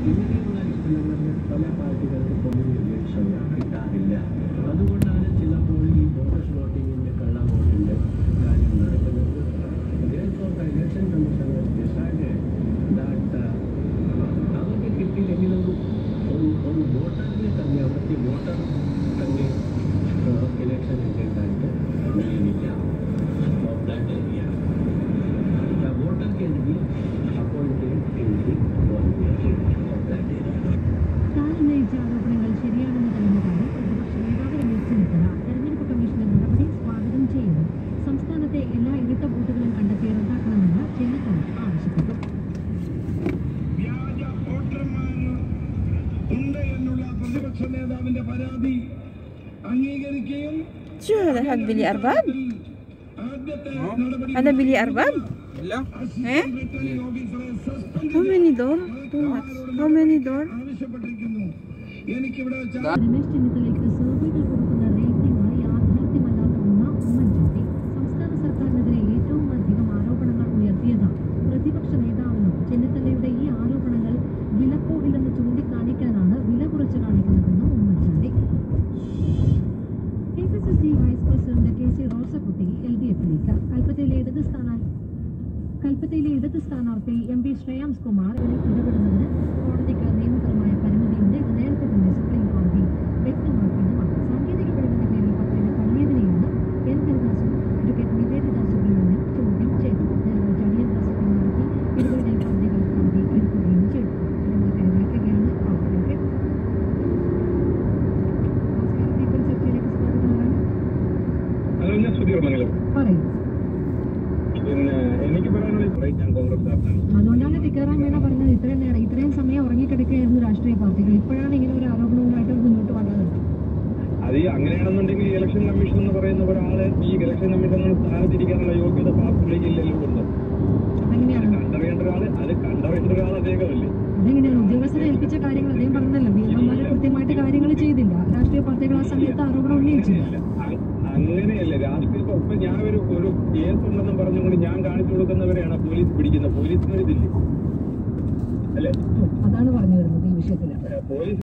ഇങ്ങനെയുള്ള സ്ഥലങ്ങളിൽ പല പാർട്ടികൾക്ക് പൊതുനിരീക്ഷണം കിട്ടാറില്ല. അതുകൊണ്ടാണ് ചിലപ്പോൾ ഈ ബോണസ് വോട്ടിങ്ങിൻ്റെ കള്ളവോട്ടിൻ്റെ കാര്യം നടക്കുന്നത്. Therefore, the election commission has decided that അവർക്ക് കിട്ടിയില്ലെങ്കിലും ഒരു വോട്ടറിനെ തന്നെ അവർക്ക് വോട്ടർ തന്നെ ഇലക്ഷൻ ഏജന്റായിട്ട് നിയമിക്കാം. Of that area, the voter can be appointed in the coordination of that area. താനുന്നയിച്ച ആരോപണങ്ങൾ ശരിയാണെന്ന് തെളിഞ്ഞതാണ് പ്രതിപക്ഷ നേതാവ് രമേശ് ചെന്നിത്തല തെരഞ്ഞെടുപ്പ് കമ്മീഷന്റെ നടപടി സ്വാഗതം ചെയ്യുന്നു. സംസ്ഥാനത്തെ എല്ലാ ഇരട്ട വോട്ടുകളും കണ്ടെത്തി റദ്ദാക്കണമെന്ന് ചെന്നിത്തല ആവശ്യപ്പെട്ടു. വ്യാജ വോട്ടർമാർ ഉണ്ട് എന്നുള്ള പ്രതിപക്ഷ നേതാവിന്റെ പരാതി അംഗീകരിക്കുകയും Ada bili arbab? How many door? Too much. How many door? Ramesh ചെന്നിത്തലയ്ക്ക് സർവേകൾ കൊടുക്കുന്ന റേറ്റിംഗ് യാഥാർത്ഥ്യമല്ലാത്തതെന്ന ഉമ്മൻചാണ്ടി. സംസ്ഥാന സർക്കാരിനെതിരെ ഏറ്റവും അധികം ആരോപണങ്ങൾ ഉയർത്തിയത് പ്രതിപക്ഷ നേതാവെന്നും ചെന്നിത്തലയുടെ ഈ ആരോപണങ്ങൾ വിലപ്പോകില്ലെന്ന് ചൂണ്ടിക്കാണിക്കാനാണ് വില കുറച്ച് കാണിക്കുന്നതെന്നും Oommen Chandy. KPCC vice president KC Rosakutty LDFിലേക്ക്. കൽപ്പറ്റയിലെ ഇടത് സ്ഥാനാർത്ഥി MP ശ്രേയാംസ് കുമാർ ഇടപെടുന്നതിന് കോടതിക്ക് നിയമപരമായ പരിമിതിയുണ്ട്. ഇത് നേരത്തെ തന്നെ സുപ്രീം കോടതി വ്യക്തമാക്കിയതുമാണ്. സാങ്കേതിക പിഴവിന്റെ പേരിൽ പത്രിക തള്ളിയതിനെയാണ് N. ഹരിദാസും അഡ്വക്കേറ്റ് നിവേദിദാസുകളിൽ ചോദ്യം ചെയ്തത്. ഞായറാഴ്ച അടിയന്തര സത്യം നടത്തി ഇരുവരുടെയും ഹർജികൾ കോടതി എടുക്കുകയും ചെയ്തു. വിവരിക്കുകയാണ് കോടതിയുടെ ചർച്ചയിലേക്ക് സ്വാഗതം. പറയൂ. എനിക്ക് അതുകൊണ്ടാണ് ടിക്കാറാം മീണ പറഞ്ഞത് ഇത്രയും സമയം ഉറങ്ങിക്കിടക്കുകയായിരുന്നു രാഷ്ട്രീയ പാർട്ടികൾ. ഇപ്പോഴാണ് ഇങ്ങനെ ഒരു ആരോപണവുമായിട്ട് മുന്നോട്ട് വന്നത്. അത് അങ്ങനെയാണെന്നുണ്ടെങ്കിൽ ഇലക്ഷൻ കമ്മീഷൻ എന്ന് പറയുന്ന ഒരാളെ ഈ ഇലക്ഷൻ കമ്മീഷൻ സ്ഥാനത്തിരിക്കാനുള്ള യോഗ്യത പാർട്ടിയിലേക്ക് ഇല്ലല്ലോ ഉണ്ട്. അതെങ്ങനെയാണ് കണ്ടറിയേണ്ട ഒരാൾ അദ്ദേഹമല്ലേ? അതെങ്ങനെയാണ് ഉദ്യോഗസ്ഥരെ ഏൽപ്പിച്ച കാര്യങ്ങൾ അദ്ദേഹം പറഞ്ഞല്ലോ. ബിഎൽഒമാര് കൃത്യമായിട്ട് കാര്യങ്ങൾ ചെയ്തില്ല. രാഷ്ട്രീയ പാർട്ടികൾ ആ സമയത്ത് ആരോപണം ഉന്നയിച്ചില്ല. അങ്ങനെയല്ല. രാഷ്ട്രീയ ഒപ്പം ഞാൻ ഒരു കേസ് ഉണ്ടെന്നും പറഞ്ഞുകൊണ്ട് ഞാൻ കാണിച്ചു കൊടുക്കുന്നവരെയാണ് പോലീസ് പിടിക്കുന്നത്. പോലീസിന് ഇതില്ലേ അല്ലേ? അതാണ് പറഞ്ഞു വരുന്നത് ഈ വിഷയത്തിൽ. പോലീസ്